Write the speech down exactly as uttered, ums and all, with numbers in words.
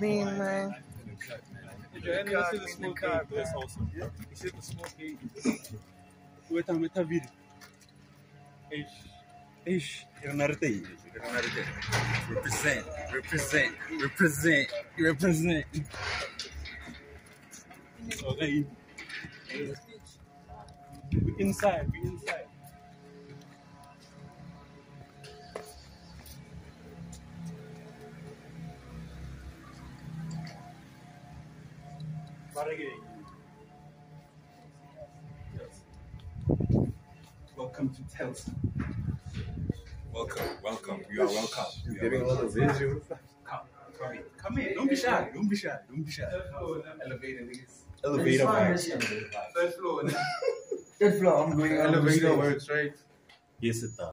mean, man. If you're any to the small gate, that's awesome. You see the small gate. Wait a minute, video. Ish. Ish. Represent, represent, represent, represent. Okay. We inside, we inside. Welcome to Telsa. Welcome, welcome. You are welcome. You're getting all the visuals. Come, come in. Come in. Don't be shy. Don't be shy. Don't be shy. Elevator, niggas. Elevator vibes. Third floor. Third floor. I'm going Elevator works, right? Yes, it does.